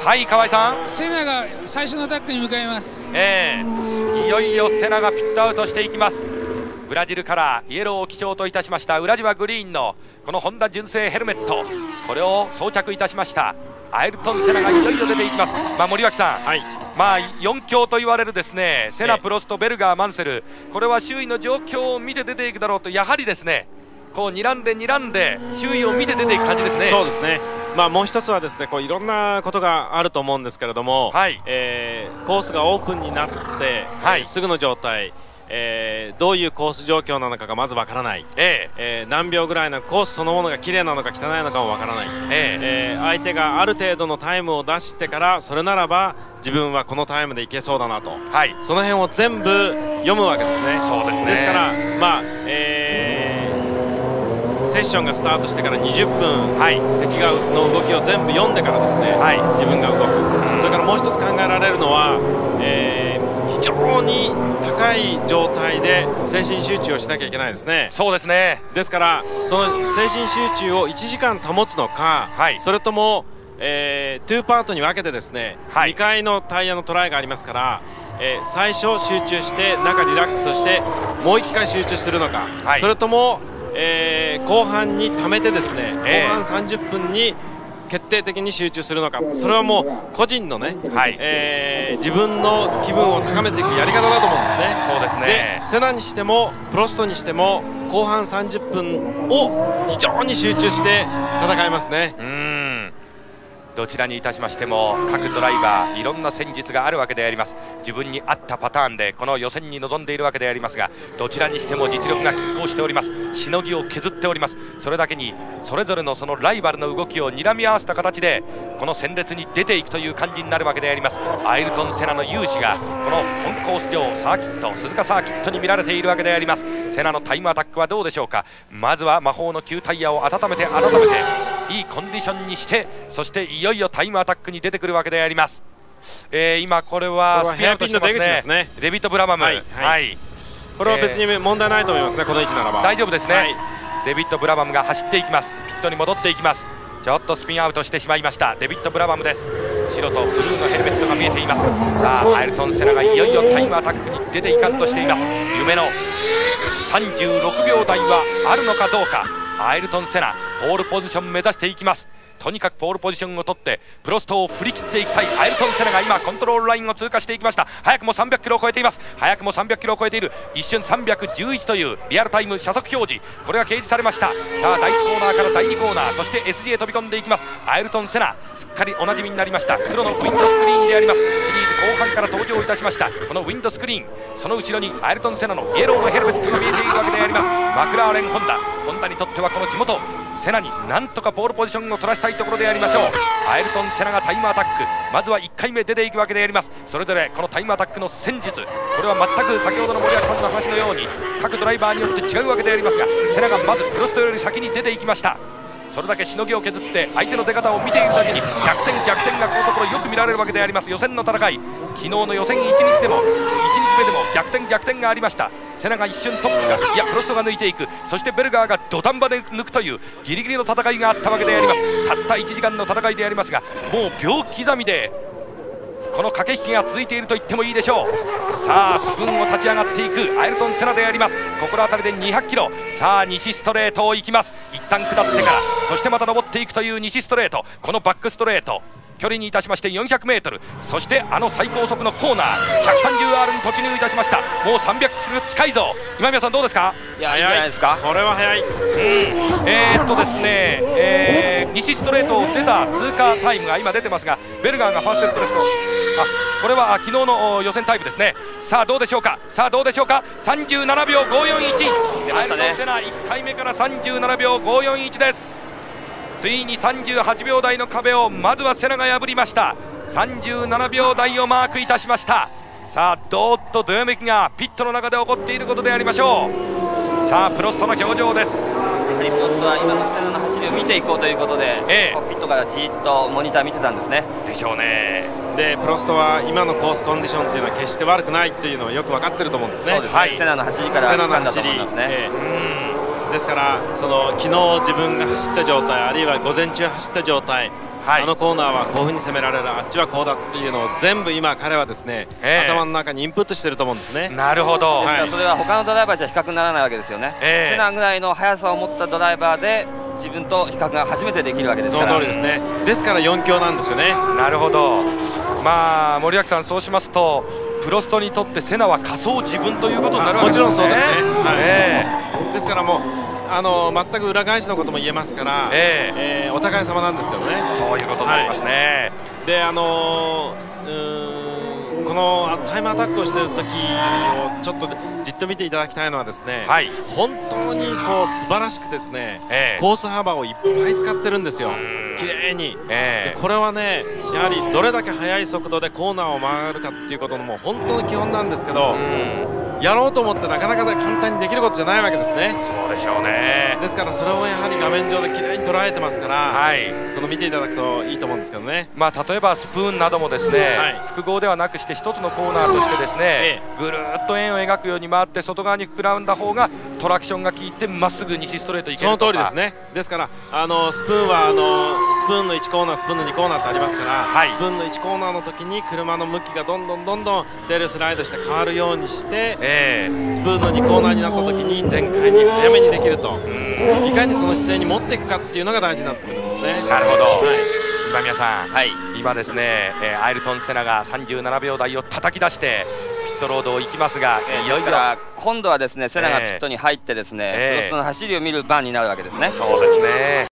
はい、河合さん。 セナが最初のアタックに向かいます。 いよいよセナがピットアウトしていきます。ブラジルカラーイエローを基調といたしました裏地はグリーンのこのホンダ純正ヘルメット、これを装着いたしましたアイルトン・セナがいよいよ出ていきます。森脇さん、はい、4強と言われるですね、セナ、プロスト、ベルガー、マンセル、これは周囲の状況を見て出ていくだろうと、やはりですね、こう睨んで周囲を見て出ていく感じですね。 そうですね。もう一つはですね、こういろんなことがあると思うんですけれども、はい、コースがオープンになって、はい、すぐの状態、どういうコース状況なのかがまずわからない、何秒ぐらいのコースそのものが綺麗なのか汚いのかもわからない、相手がある程度のタイムを出してからそれならば自分はこのタイムでいけそうだなと、はい、その辺を全部読むわけですね。そうですね。ですからセッションがスタートしてから20分、はい、敵の動きを全部読んでからですね、はい、自分が動く、それからもう一つ考えられるのは、非常に高い状態で精神集中をしなきゃいけないですね。そうですね。ですからその精神集中を1時間保つのか、はい、それとも、2パートに分けてですね、はい、2回のタイヤのトライがありますから、最初集中して中リラックスをしてもう1回集中するのか、はい、それとも後半に貯めてですね、後半30分に決定的に集中するのか、それはもう個人のね、はい、自分の気分を高めていくやり方だと思うんですね。そうですね。でセナにしてもプロストにしても後半30分を非常に集中して戦いますね。 どちらにいたしましても各ドライバーいろんな戦術があるわけであります。自分に合ったパターンでこの予選に臨んでいるわけでありますが、どちらにしても実力が拮抗しております。しのぎを削っております。それだけにそれぞれのそのライバルの動きを睨み合わせた形でこの戦列に出ていくという感じになるわけであります。アイルトン・セナの勇姿がこの本コース上サーキット鈴鹿サーキットに見られているわけであります。セナのタイムアタックはどうでしょうか。まずは魔法の旧タイヤを温めていいコンディションにして、そしていよいよタイムアタックに出てくるわけであります。今これはスピンアウトしてますね。デビッド・ブラマム、 これは別に問題ないと思いますね。この位置ならば大丈夫ですね、はい、デビッド・ブラマムが走っていきます。ピットに戻っていきます。ちょっとスピンアウトしてしまいましたデビッド・ブラマムです。白とブルーのヘルメットが見えています。さあアイルトン・セナがいよいよタイムアタックに出ていかんとしています。夢の36秒台はあるのかどうか。アイルトン・セナポールポジション目指していきます。とにかくポールポジションを取ってプロストを振り切っていきたいアイルトン・セナが今コントロールラインを通過していきました。早くも300キロを超えています。早くも300キロを超えている。一瞬311というリアルタイム車速表示、これが掲示されました。さあ第1コーナーから第2コーナー、そして SG へ飛び込んでいきます。アイルトン・セナすっかりおなじみになりました黒のウィンドスクリーンであります。シリーズ後半から登場いたしましたこのウィンドスクリーン、その後ろにアイルトン・セナのイエローのヘルメットが見えているわけであります。マクラーレン・ホンダにとってはこの地元セナになんとかポールポジションを取らせたいところでありましょう。アイルトン・セナがタイムアタック、まずは1回目出ていくわけであります。それぞれこのタイムアタックの戦術、これは全く先ほどの森脇さんの話のように各ドライバーによって違うわけでありますが、セナがまずプロストより先に出ていきました。それだけしのぎを削って相手の出方を見ているだけに逆転がこのところよく見られるわけであります。予選の戦い、昨日の予選1日目でも逆転がありました。セナが一瞬トップがプロストが抜いていく、そしてベルガーが土壇場で抜くというギリギリの戦いがあったわけであります。たった1時間の戦いでありますが、もう秒刻みでこの駆け引きが続いていると言ってもいいでしょう。さあスプーンを立ち上がっていくアイルトン・セナであります。心当たりで200キロ、さあ西ストレートを行きます。一旦下ってからそしてまた登っていくという西ストレート、このバックストレート距離にいたしまして 400m、 そしてあの最高速のコーナー 130R に突入いたしました。もう300キロ近いぞ。今宮さんどうですか。 いや、いいんじゃないですか。これは早い。 ですね、西ストレートを出た通過タイムが今出てますが、ベルガーがファーストストレート、これは昨日の予選タイムですね。さあどうでしょうか。37秒541、アイルトン・セナ1回目から37秒541です。ついに38秒台の壁をまずはセナが破りました。37秒台をマークいたしました。さあどーっとどよめきがピットの中で起こっていることでありましょう。さあプロストの表情です。 やはりプロストは今のセナの走りを見ていこうということで、コックピットからじっとモニター見てたんですね。 でしょうね。 でプロストは今のコースコンディションというのは決して悪くないというのはよく分かっていると思うんですね。 そうですね、セナの走りから掴んだと思いますね。 ですから昨日自分が走った状態、あるいは午前中走った状態、 あのコーナーはこういうふうに攻められる、あっちはこうだっていうのを全部今彼はですね、頭の中にインプットしてると思うんですね。 なるほど。 ですからそれは他のドライバーじゃ比較にならないわけですよね。セナぐらいの速さを持ったドライバーで自分と比較が初めてできるわけですから。 その通りですね。ですから4強なんですよね。 なるほど。まあ森脇さん、そうしますとプロストにとってセナは仮想自分ということになるわけですね。 もちろんそうですね。ですからもう全く裏返しのことも言えますから、お互い様なんですけどね。 そういうことになりますね。 でこのタイムアタックをしている時をちょっとじっと見ていただきたいのはですね、本当にこう素晴らしくてですね、コース幅をいっぱい使ってるんですよ、綺麗に。これはね、やはりどれだけ速い速度でコーナーを曲がるかっていうことのもう本当に基本なんですけど、やろうと思ってなかなか簡単にできることじゃないわけですね。 そうでしょうね。 ですからそれをやはり画面上で綺麗に捉えてますから、その見ていただくといいと思うんですけどね。 まあ例えばスプーンなどもですね、複合ではなくして一つのコーナーとしてですね、ぐるっと円を描くように回って外側に膨らんだ方がトラクションが効いてまっすぐ西ストレートいけるとか。 その通りですね。ですからスプーンはスプーンの1コーナー、スプーンの2コーナーってありますから、スプーンの1コーナーの時に車の向きがどんどんテールスライドして変わるようにして、スプーンの2コーナーになった時に全開に早めにできると、いかにその姿勢に持っていくかっていうのが大事になってくるんですね。 なるほど。今宮さん、今ですね、アイルトン・セナが37秒台を叩き出してピットロードを行きますが、いよいよ今度はですね、セナがピットに入ってですね、プロストの走りを見る番になるわけですね。 そうですね。